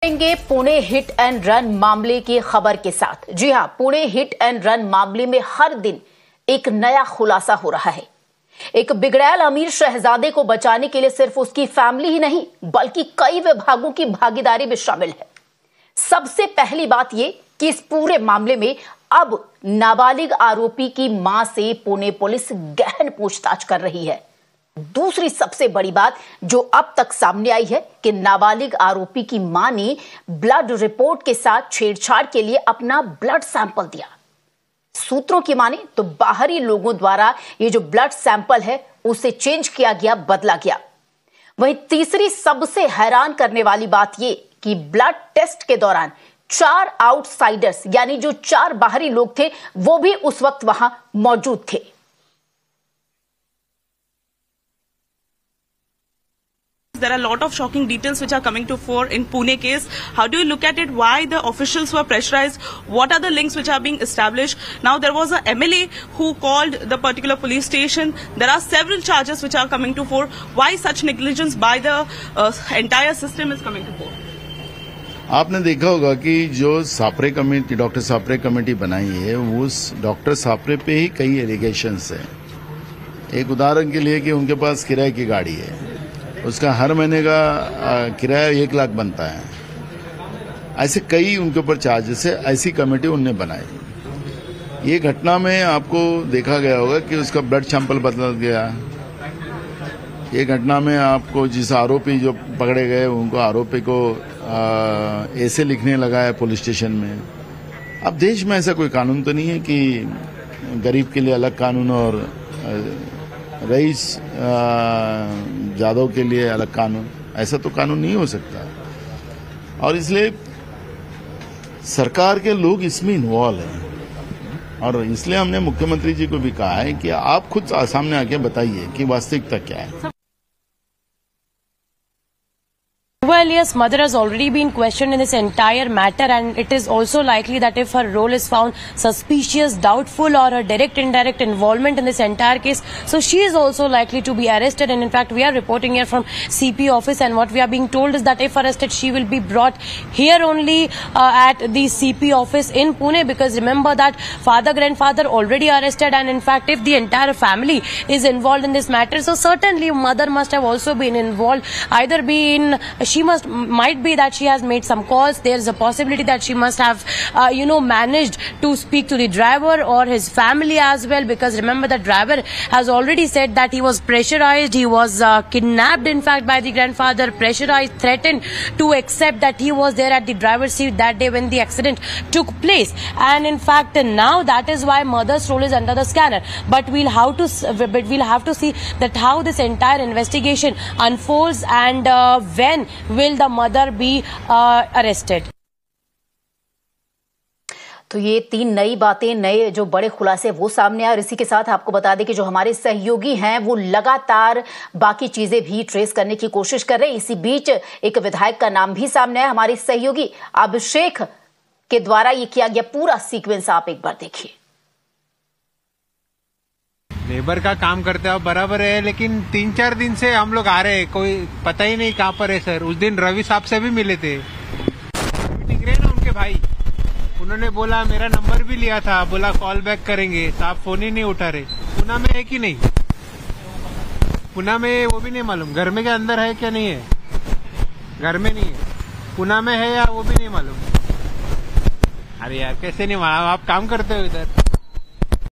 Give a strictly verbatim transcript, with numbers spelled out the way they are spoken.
Pune hit and run मामले की खबर के साथ। जी हां, पुणे हिट एंड रन मामले में हर दिन एक नया खुलासा हो रहा है। एक बिगड़ैल अमीर शहजादे को बचाने के लिए सिर्फ उसकी फैमिली ही नहीं बल्कि कई विभागों की भागीदारी भी शामिल है। सबसे पहली बात यह कि इस पूरे मामले में अब नाबालिग आरोपी की मां से पुणे पुलिस गहन पूछताछ कर रही है। दूसरी सबसे बड़ी बात जो अब तक सामने आई है कि नाबालिग आरोपी की मां ने ब्लड रिपोर्ट के साथ छेड़छाड़ के लिए अपना ब्लड सैंपल दिया। सूत्रों की माने तो बाहरी लोगों द्वारा ये जो ब्लड सैंपल है उसे चेंज किया गया, बदला गया। वहीं तीसरी सबसे हैरान करने वाली बात ये कि ब्लड टेस्ट के दौरान चार आउटसाइडर्स यानी जो चार बाहरी लोग थे वो भी उस वक्त वहां मौजूद थे। There are a lot of shocking details which are coming to fore in Pune case. How do you look at it? Why the officials were pressurized? What are the links which are being established? Now there was a M L A who called the particular police station. There are several charges which are coming to fore. Why such negligence by the uh, entire system is coming to fore? आपने देखा होगा कि जो Sapre committee, doctor Sapre committee बनाई है, उस doctor सापरे पे ही कई एलिगेशंस हैं। एक उदाहरण के लिए कि उनके पास किराए की गाड़ी है, उसका हर महीने का किराया एक लाख बनता है। ऐसे कई उनके ऊपर चार्जेस है। ऐसी कमेटी उनने बनाई। ये घटना में आपको देखा गया होगा कि उसका ब्लड सैंपल बदल गया। ये घटना में आपको जिस आरोपी जो पकड़े गए उनको आरोपी को ऐसे लिखने लगा है पुलिस स्टेशन में। अब देश में ऐसा कोई कानून तो नहीं है कि गरीब के लिए अलग कानून और रईस जादव के लिए अलग कानून। ऐसा तो कानून नहीं हो सकता और इसलिए सरकार के लोग इसमें इन्वॉल्व हैं और इसलिए हमने मुख्यमंत्री जी को भी कहा है कि आप खुद सामने आके बताइए कि वास्तविकता क्या है। Well, yes, mother has already been questioned in this entire matter, and it is also likely that if her role is found suspicious, doubtful, or her direct indirect involvement in this entire case, so she is also likely to be arrested. And in fact, we are reporting here from C P office, and what we are being told is that if arrested, she will be brought here only uh, at the C P office in Pune, because remember that father, grandfather already arrested, and in fact, if the entire family is involved in this matter, so certainly mother must have also been involved, either be in she must might be that she has made some calls. There is a possibility that she must have uh, you know managed to speak to the driver or his family as well, because remember the driver has already said that he was pressurized, he was uh, kidnapped in fact by the grandfather, pressurized, threatened to accept that he was there at the driver's seat that day when the accident took place. And in fact now that is why mother's role is under the scanner, but we'll have to but we'll have to see that how this entire investigation unfolds and uh, when will the mother be uh, arrested. तो ये तीन नई बातें, नए जो बड़े खुलासे वो सामने आए। और इसी के साथ आपको बता दें कि जो हमारे सहयोगी हैं वो लगातार बाकी चीजें भी ट्रेस करने की कोशिश कर रहे हैं। इसी बीच एक विधायक का नाम भी सामने आया, हमारे सहयोगी अभिषेक के द्वारा ये किया गया पूरा सीक्वेंस आप एक बार देखिए। लेबर का काम करते हो बराबर है, लेकिन तीन चार दिन से हम लोग आ रहे हैं, कोई पता ही नहीं कहाँ पर है सर। उस दिन रवि साहब से भी मिले थे, मीटिंग रहे ना उनके भाई, उन्होंने बोला मेरा नंबर भी लिया था, बोला कॉल बैक करेंगे, तो आप फोन ही नहीं उठा रहे। पुणे में है कि नहीं, पुणे में वो भी नहीं मालूम, घर में के अंदर है क्या नहीं है, घर में नहीं है, पुणे में है या वो भी नहीं मालूम। अरे यार कैसे नहीं मालूम, आप काम करते हो इधर।